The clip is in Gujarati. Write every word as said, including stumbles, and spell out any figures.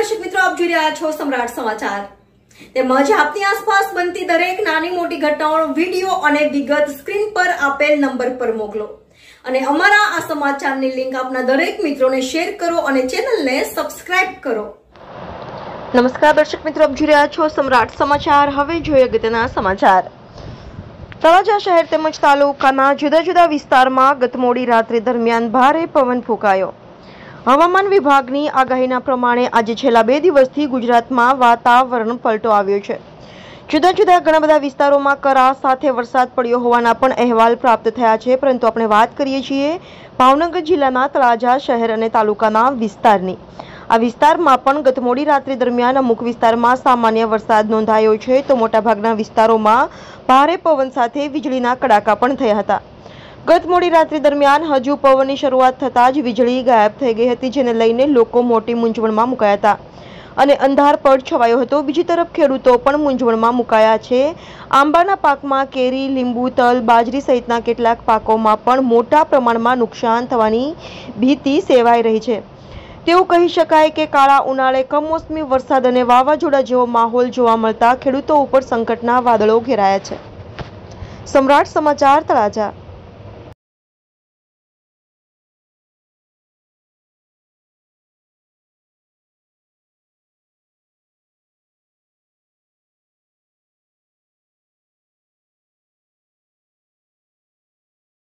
દર્શક મિત્રો, આપ જોઈ રહ્યા છો સમ્રાટ સમાચાર। તેમજ આપની આસપાસ બનતી દરેક નાની મોટી ઘટનાઓનો વિડીયો અને વિગત સ્ક્રીન પર આપેલ નંબર પર મોકલો અને અમારા આ સમાચારની લિંક આપના દરેક મિત્રોને શેર કરો અને ચેનલને સબસ્ક્રાઇબ કરો। નમસ્કાર દર્શક મિત્રો, આપ જોઈ રહ્યા છો સમ્રાટ સમાચાર। હવે જોઈએ અગત્યના સમાચાર। તળાજા શહેર તેમજ તાલુકાના જુદા જુદા વિસ્તારમાં ગત મોડી રાત્રે દરમિયાન ભારે પવન ફૂંકાયો। હવામાન વિભાગની આગાહીના પ્રમાણે આજે છેલ્લા બે દિવસથી ગુજરાતમાં વાતાવરણ પલટો આવ્યો છે। જુદા જુદા ઘણા બધા વિસ્તારોમાં કરા સાથે વરસાદ પડ્યો હોવાના પણ અહેવાલ પ્રાપ્ત થયા છે, પરંતુ આપણે વાત કરીએ છીએ ભાવનગર જિલ્લાના તળાજા શહેર અને તાલુકાના વિસ્તારની। આ વિસ્તારમાં પણ ગત મોડી રાત્રિ દરમિયાન અમુક વિસ્તારમાં સામાન્ય વરસાદ નોંધાયો છે, તો મોટાભાગના વિસ્તારોમાં ભારે પવન સાથે વીજળીના કડાકા પણ થયા હતા। ગત મોડી રાત્રિ દરમિયાન હજુ પવનની શરૂઆત થતાં જ વીજળી ગાયબ થઈ ગઈ હતી, જેને લઈને લોકો મોટી મૂંઝવણમાં મુકાયા હતા અને અંધારપટ છવાયો હતો। બીજી તરફ ખેડૂતો પણ મૂંઝવણમાં મુકાયા છે। આંબાના પાકમાં કેરી, લીંબુ, તલ, બાજરી સહિતના કેટલાક પાકોમાં પણ મોટા પ્રમાણમાં નુકસાન થવાની ભીતિ સેવાઈ રહી છે। તેવું કહી શકાય કે કાળા ઉનાળે કમોસમી વરસાદ અને વાવાઝોડા જેવો માહોલ જોવા મળતા ખેડૂતો ઉપર સંકટના વાદળો ઘેરાયા છે। સમ્રાટ સમાચાર, તળાજા।